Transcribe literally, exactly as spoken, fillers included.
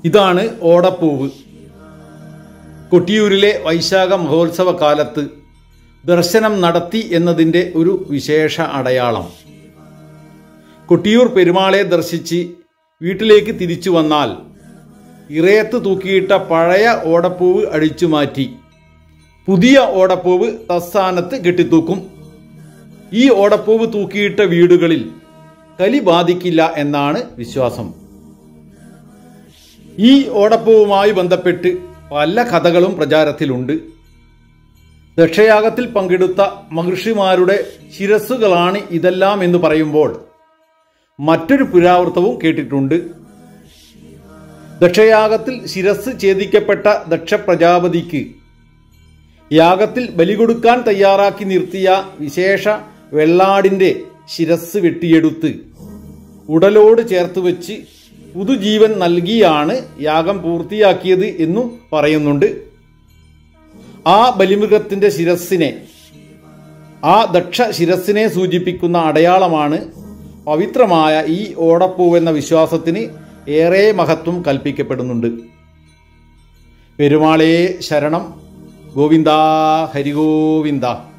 ഇതാണ് ഓടപ്പൂവ്. കൊട്ടിയൂരിലെ വൈശാഖ മഹോത്സവ കാലത്ത് ദർശനം നടത്തി എന്നതിൻ്റെ ഒരു വിശേഷ അടയാളം. കൊട്ടിയൂർ പെരുമാളെ ദർശിച്ച് വീട്ടിലേക്ക് തിരിച്ചു വന്നാൽ ഇറയത്ത് തൂക്കിയിട്ട പഴയ ഓടപ്പൂവ് അഴിച്ചുമാറ്റി പുതിയ ഓടപ്പൂവ് തസ്ഥാനത്ത് കെട്ടിത്തൂക്കും. ഈ ഓടപ്പൂവ് തൂക്കിയിട്ട വീടുകളിൽ കലി ബാധിക്കില്ല എന്നാണ് വിശ്വാസം. ഈ ഓടപ്പൂവുമായി ബന്ധപ്പെട്ട് പല കഥകളും പ്രചാരത്തിലുണ്ട്. ദക്ഷയാഗത്തിൽ പങ്കെടുത്ത മഹർഷിമാരുടെ ശിരസ്സുകളാണ് ഇതെല്ലാം എന്ന് പറയുമ്പോൾ മറ്റൊരു പുരാവൃത്തവും കേട്ടിട്ടുണ്ട്. ദക്ഷയാഗത്തിൽ ശിരസ് ഛേദിക്കപ്പെട്ട ദക്ഷ പ്രജാപതിക്ക് യാഗത്തിൽ ബലി കൊടുക്കാൻ തയ്യാറാക്കി നിർത്തിയ വിശേഷ വെള്ളാടിൻ്റെ ശിരസ് വെട്ടിയെടുത്ത് ഉടലോട് ചേർത്ത് വെച്ച് പുതുജീവൻ നൽകിയാണ് യാഗം പൂർത്തിയാക്കിയത് എന്നും പറയുന്നുണ്ട്. ആ ബലിമൃഗത്തിൻ്റെ ശിരസ്സിനെ ആ ദക്ഷ ശിരസ്സിനെ സൂചിപ്പിക്കുന്ന അടയാളമാണ് പവിത്രമായ ഈ ഓടപ്പൂവെന്ന വിശ്വാസത്തിന് ഏറെ മഹത്വം കൽപ്പിക്കപ്പെടുന്നുണ്ട്. പെരുമാളേ ശരണം. ഗോവിന്ദ ഹരിഗോവിന്ദ.